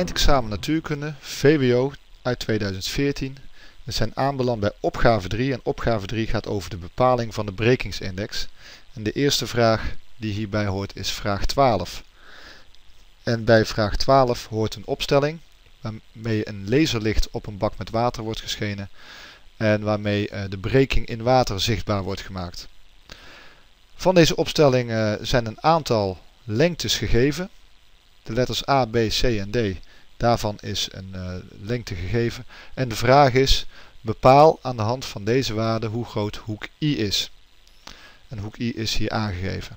eindexamen natuurkunde, VWO uit 2014. We zijn aanbeland bij opgave 3 en opgave 3 gaat over de bepaling van de brekingsindex. En de eerste vraag die hierbij hoort is vraag 12. En bij vraag 12 hoort een opstelling waarmee een laserlicht op een bak met water wordt geschenen en waarmee de breking in water zichtbaar wordt gemaakt. Van deze opstelling zijn een aantal lengtes gegeven. De letters A, B, C en D, daarvan is een lengte gegeven. En de vraag is, bepaal aan de hand van deze waarden hoe groot hoek I is. En hoek I is hier aangegeven.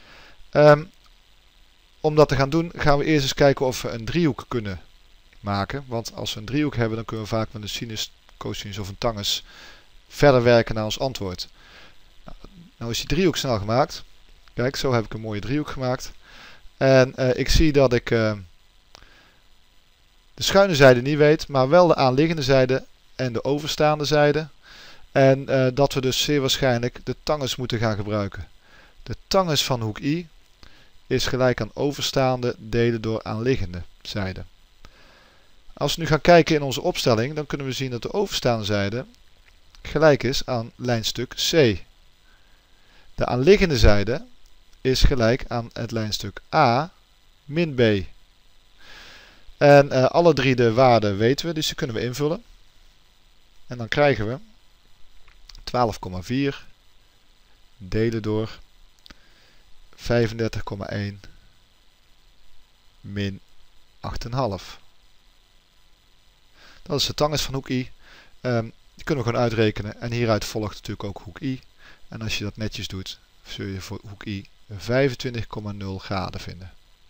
Om dat te gaan doen, gaan we eerst eens kijken of we een driehoek kunnen maken. Want als we een driehoek hebben, dan kunnen we vaak met een sinus, cosinus of een tangens verder werken naar ons antwoord. Nou is die driehoek snel gemaakt. Kijk, zo heb ik een mooie driehoek gemaakt. En ik zie dat ik de schuine zijde niet weet, maar wel de aanliggende zijde en de overstaande zijde. En dat we dus zeer waarschijnlijk de tangens moeten gaan gebruiken. De tangens van hoek I is gelijk aan overstaande delen door aanliggende zijde. Als we nu gaan kijken in onze opstelling, dan kunnen we zien dat de overstaande zijde gelijk is aan lijnstuk C. De aanliggende zijde is gelijk aan het lijnstuk A min B. En alle drie de waarden weten we, dus die kunnen we invullen. En dan krijgen we 12,4 delen door 35,1 min 8,5. Dat is de tangens van hoek I. Die kunnen we gewoon uitrekenen. En hieruit volgt natuurlijk ook hoek I. En als je dat netjes doet, zul je voor hoek I 25,0 graden vinden.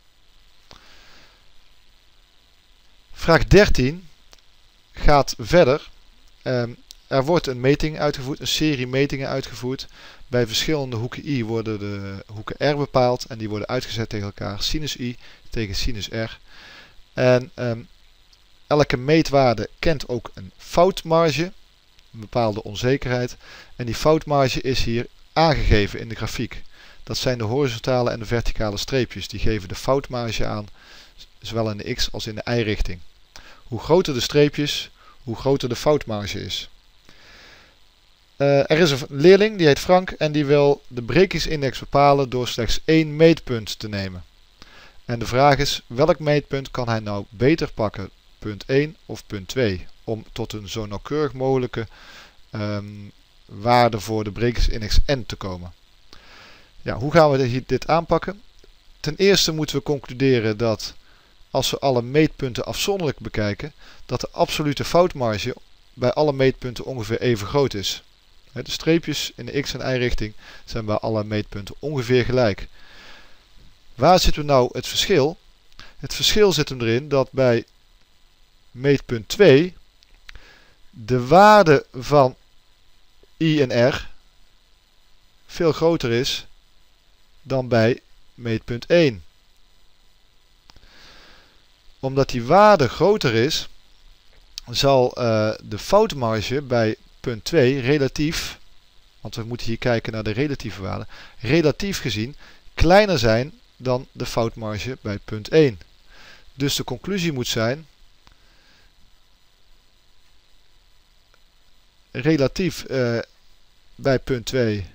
Vraag 13 gaat verder. Er wordt een meting uitgevoerd, een serie metingen uitgevoerd. Bij verschillende hoeken I worden de hoeken R bepaald en die worden uitgezet tegen elkaar. Sinus I tegen sinus R. En elke meetwaarde kent ook een foutmarge, een bepaalde onzekerheid. En die foutmarge is hier aangegeven in de grafiek. Dat zijn de horizontale en de verticale streepjes. Die geven de foutmarge aan, zowel in de x als in de y-richting. Hoe groter de streepjes, hoe groter de foutmarge is. Er is een leerling, die heet Frank, en die wil de brekingsindex bepalen door slechts één meetpunt te nemen. En de vraag is, welk meetpunt kan hij nou beter pakken, punt 1 of punt 2, om tot een zo nauwkeurig mogelijke waarde voor de brekingsindex n te komen. Ja, hoe gaan we dit aanpakken? Ten eerste moeten we concluderen dat als we alle meetpunten afzonderlijk bekijken, dat de absolute foutmarge bij alle meetpunten ongeveer even groot is. De streepjes in de x en y richting zijn bij alle meetpunten ongeveer gelijk. Waar zit nou het verschil? Het verschil zit hem erin dat bij meetpunt 2 de waarde van I en R veel groter is dan bij meetpunt 1. Omdat die waarde groter is, zal de foutmarge bij punt 2 relatief, want we moeten hier kijken naar de relatieve waarde, relatief gezien kleiner zijn dan de foutmarge bij punt 1. Dus de conclusie moet zijn, relatief bij punt 2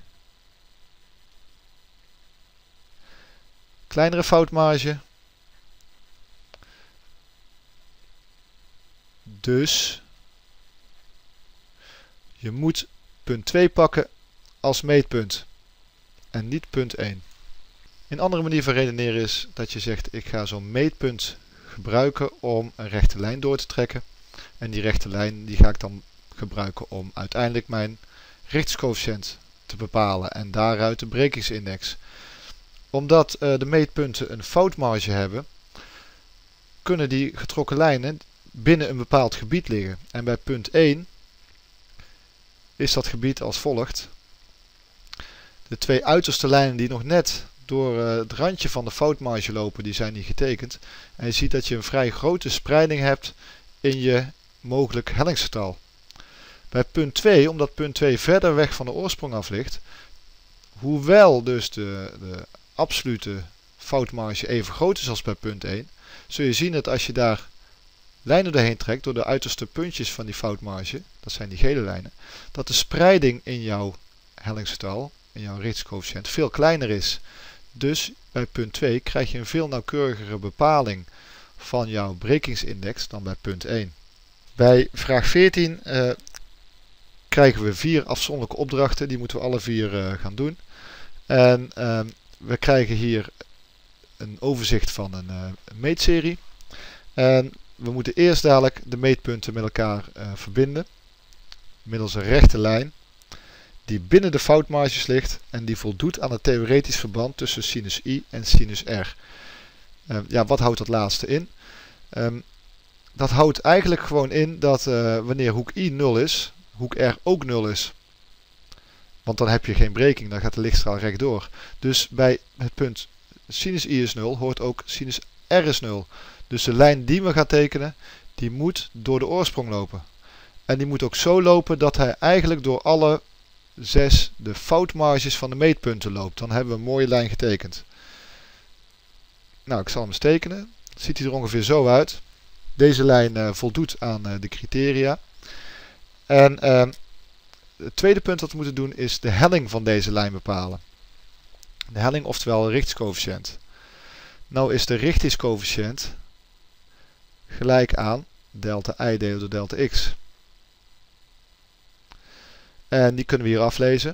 kleinere foutmarge. Dus je moet punt 2 pakken als meetpunt en niet punt 1. Een andere manier van redeneren is dat je zegt, ik ga zo'n meetpunt gebruiken om een rechte lijn door te trekken. En die rechte lijn die ga ik dan gebruiken om uiteindelijk mijn richtscoëfficiënt te bepalen en daaruit de brekingsindex. Omdat de meetpunten een foutmarge hebben, kunnen die getrokken lijnen binnen een bepaald gebied liggen. En bij punt 1 is dat gebied als volgt. De twee uiterste lijnen die nog net door het randje van de foutmarge lopen, die zijn niet getekend. En je ziet dat je een vrij grote spreiding hebt in je mogelijk hellingsgetal. Bij punt 2, omdat punt 2 verder weg van de oorsprong af ligt, hoewel dus de absolute foutmarge even groot is als bij punt 1, zul je zien dat als je daar lijnen doorheen trekt, door de uiterste puntjes van die foutmarge, dat zijn die gele lijnen, dat de spreiding in jouw hellingsgetal, in jouw richtingscoëfficiënt, veel kleiner is. Dus bij punt 2 krijg je een veel nauwkeurigere bepaling van jouw brekingsindex dan bij punt 1. Bij vraag 14 krijgen we 4 afzonderlijke opdrachten, die moeten we alle 4 gaan doen. En we krijgen hier een overzicht van een meetserie. En we moeten eerst dadelijk de meetpunten met elkaar verbinden, middels een rechte lijn, die binnen de foutmarges ligt en die voldoet aan het theoretisch verband tussen sinus I en sinus R. Ja, wat houdt dat laatste in? Dat houdt eigenlijk gewoon in dat wanneer hoek I 0 is, hoek R ook 0 is. Want dan heb je geen breking, dan gaat de lichtstraal rechtdoor. Dus bij het punt sinus I is 0 hoort ook sinus R is 0. Dus de lijn die we gaan tekenen, die moet door de oorsprong lopen. En die moet ook zo lopen dat hij eigenlijk door alle 6 de foutmarges van de meetpunten loopt. Dan hebben we een mooie lijn getekend. Nou, ik zal hem eens tekenen. Ziet hij er ongeveer zo uit. Deze lijn voldoet aan de criteria. En het tweede punt dat we moeten doen is de helling van deze lijn bepalen. De helling, oftewel de richtingscoëfficiënt. Nou is de richtingscoëfficiënt gelijk aan delta I delen door delta x. En die kunnen we hier aflezen.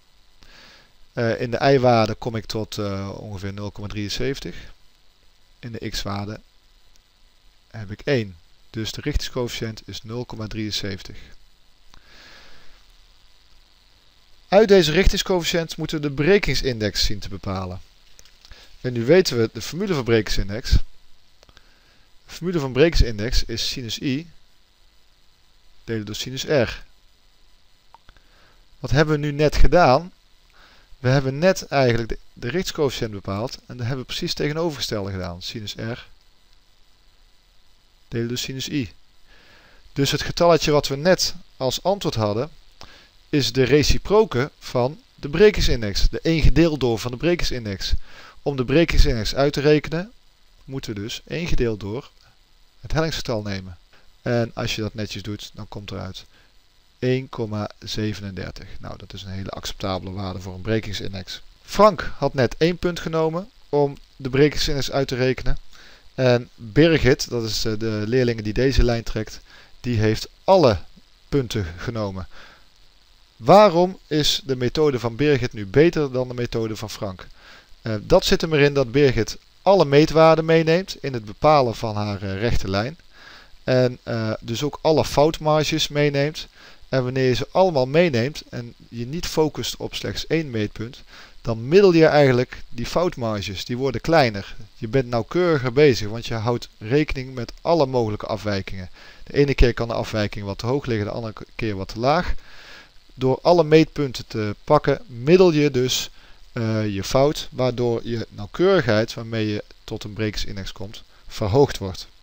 In de y-waarde kom ik tot ongeveer 0,73. In de x-waarde heb ik 1. Dus de richtingscoëfficiënt is 0,73. Uit deze richtingscoëfficiënt moeten we de brekingsindex zien te bepalen. En nu weten we de formule van brekingsindex. De formule van brekingsindex is sinus I delen door sinus R. Wat hebben we nu net gedaan? We hebben net eigenlijk de richtingscoëfficiënt bepaald en dan hebben we precies het tegenovergestelde gedaan. Sinus R delen door sinus I. Dus het getalletje wat we net als antwoord hadden, is de reciproke van de brekingsindex. De 1 gedeeld door van de brekingsindex. Om de brekingsindex uit te rekenen, moeten we dus 1 gedeeld door het hellingsgetal nemen. En als je dat netjes doet, dan komt eruit 1,37. Nou, dat is een hele acceptabele waarde voor een brekingsindex. Frank had net 1 punt genomen om de brekingsindex uit te rekenen. En Birgit, dat is de leerling die deze lijn trekt, die heeft alle punten genomen. Waarom is de methode van Birgit nu beter dan de methode van Frank? Dat zit er maar in dat Birgit alle meetwaarden meeneemt in het bepalen van haar rechte lijn. En dus ook alle foutmarges meeneemt. En wanneer je ze allemaal meeneemt en je niet focust op slechts 1 meetpunt, dan middel je eigenlijk die foutmarges, die worden kleiner. Je bent nauwkeuriger bezig, want je houdt rekening met alle mogelijke afwijkingen. De ene keer kan de afwijking wat te hoog liggen, de andere keer wat te laag. Door alle meetpunten te pakken, middel je dus je fout, waardoor je nauwkeurigheid waarmee je tot een brekingsindex komt, verhoogd wordt.